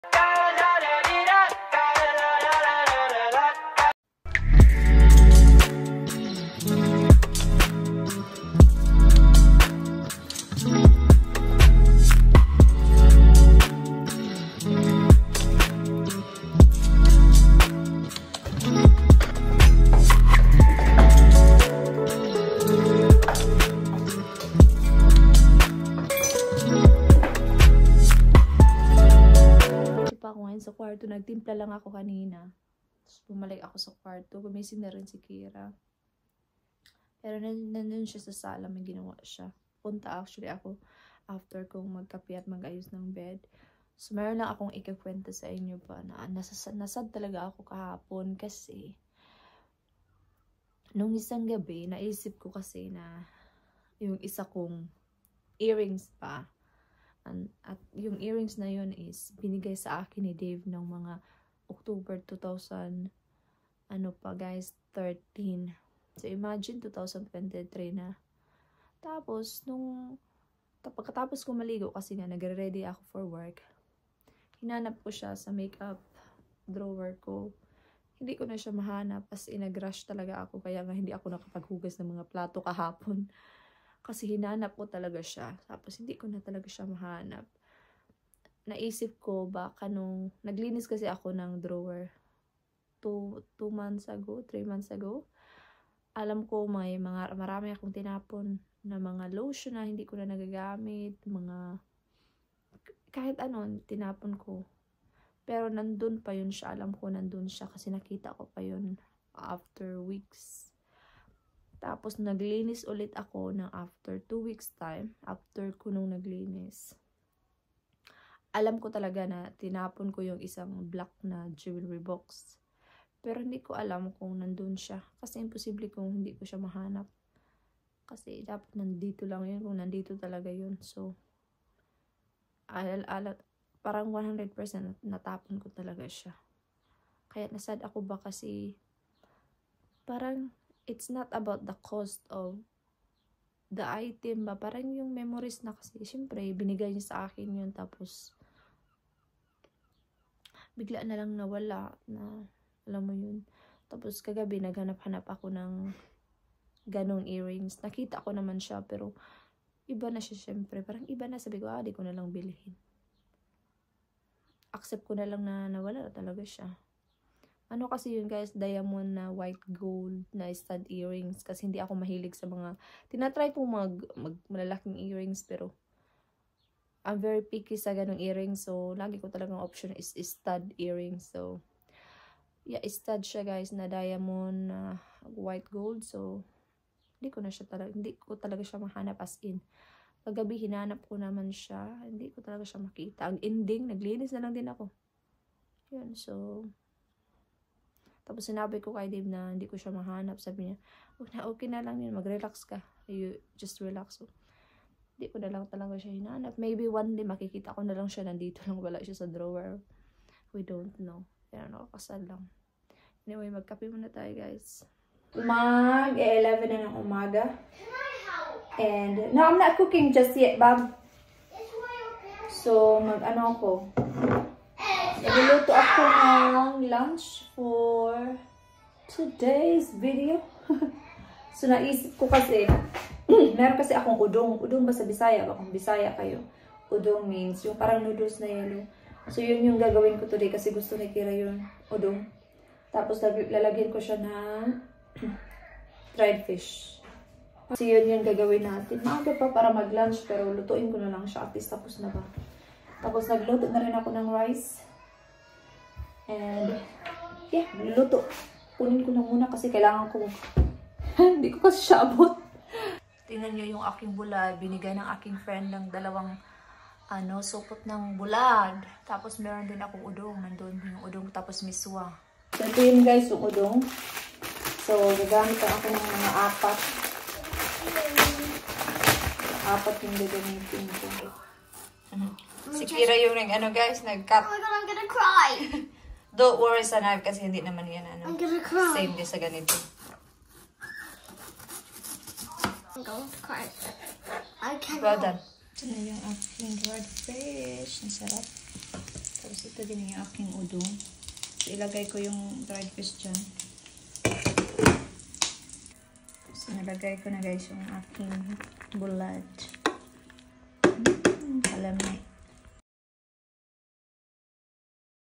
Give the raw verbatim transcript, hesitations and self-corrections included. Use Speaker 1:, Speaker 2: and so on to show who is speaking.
Speaker 1: Sa kwarto, nagtimpla lang ako kanina. Tapos bumalik ako sa kwarto. Gumising na rin si Kira. Pero nandun siya sa sala, may ginawa siya. Punta actually ako after kong magkape at mag-ayos ng bed. So meron lang akong ikakwenta sa inyo pa na nasasad, nasad talaga ako kahapon kasi nung isang gabi, naisip ko kasi na yung isa kong earrings pa. At yung earrings na yun is binigay sa akin ni Dave ng mga October two thousand ano pa guys, thirteen. So imagine two thousand twenty-three na. Tapos nung pagkatapos ko maligo kasi nga nagre-ready ako for work, hinanap ko siya sa makeup drawer ko. Hindi ko na siya mahanap, as in nag-rush talaga ako, kaya nga hindi ako nakapaghugas ng mga plato kahapon. Kasi hinanap ko talaga siya. Tapos hindi ko na talaga siya mahanap. Naisip ko baka nung naglinis kasi ako ng drawer two, two months ago, three months ago. Alam ko may mga marami akong tinapon na mga lotion na hindi ko na nagagamit, mga kahit ano tinapon ko. Pero nandun pa yun siya. Alam ko nandun siya kasi nakita ko pa yun after weeks. Tapos, naglinis ulit ako ng after two weeks time. After ko nung naglinis. Alam ko talaga na tinapon ko yung isang black na jewelry box. Pero hindi ko alam kung nandun siya. Kasi imposible kung hindi ko siya mahanap. Kasi dapat nandito lang yun. Kung nandito talaga yun. So, al al parang one hundred percent natapon ko talaga siya. Kaya nasad ako ba kasi parang it's not about the cost of the item ba. Parang yung memories na kasi. Siyempre, binigay niya sa akin yun. Tapos, bigla na lang nawala. Na, alam mo yun. Tapos, kagabi, naghanap-hanap ako ng ganong earrings. Nakita ko naman siya. Pero, iba na siya siyempre. Parang iba na. Sabi ko, ah, di ko na lang bilhin. Accept ko na lang na nawala na talaga siya. Ano kasi yun guys, diamond na white gold na stud earrings. Kasi hindi ako mahilig sa mga, tinatry ko mag, mag malalaking earrings pero I'm very picky sa ganong earrings. So, lagi ko talagang option is, is stud earrings. So, yeah, stud siya guys na diamond na uh, white gold. So, hindi ko na siya talaga, hindi ko talaga siya mahanap as in. Kagabi, hinanap ko naman siya. Hindi ko talaga siya makita. Ang ending, naglinis na lang din ako. Yun, so tapos sinabi ko kay Dave na hindi ko siya mahanap. Sabi niya, okay, okay na lang yun, mag-relax ka. You just relax. So, hindi ko na lang talaga siya hinanap. Maybe one day makikita ko na lang siya, nandito lang, wala siya sa drawer. We don't know. Pero nakakasal lang. Anyway, magkape muna tayo guys. Mag eleven na ng umaga. And, no, I'm not cooking just yet, Bob. So, mag-ano ako. Nagluluto ako ng lunch for today's video. So, naisip ko kasi, meron kasi akong udong. Udong ba sa Bisaya? Kung Bisaya kayo. Udong means yung parang noodles na yellow. So, yun yung gagawin ko today kasi gusto ni Kira yun. Udong. Tapos, lalagyan ko siya ng dried fish. So, yun yung gagawin natin. Maaga pa para mag-lunch pero lutuin ko na lang siya. At least tapos na ba. Tapos, nagluto na rin ako ng rice. And, yeah, luto. Kunin ko na muna kasi kailangan ko. Hindi ko kasi siya abot. Tingnan nyo yung aking bulad. Binigay ng aking friend ng dalawang ano, supot ng bulad. Tapos meron din akong udong. Nandun yung udong tapos miswa. So, ito yun guys, yung udong. So, gagamit ako ng mga apat. Apat yung gagamitin ko. Si Kira yung nag, ano guys, nag-cut.
Speaker 2: Oh my God, I'm gonna cry.
Speaker 1: Don't worry sa knife kasi hindi naman yan ano.
Speaker 2: I'm gonna cry.
Speaker 1: Same din sa ganito.
Speaker 2: I'm going to cry. I can't.
Speaker 1: Well done. Ito na yung aking dried fish. Ang sarap.
Speaker 3: Tapos ito din yung aking udong. So, ilagay ko yung dried fish dyan. So, nalagay ko na guys yung aking bulad.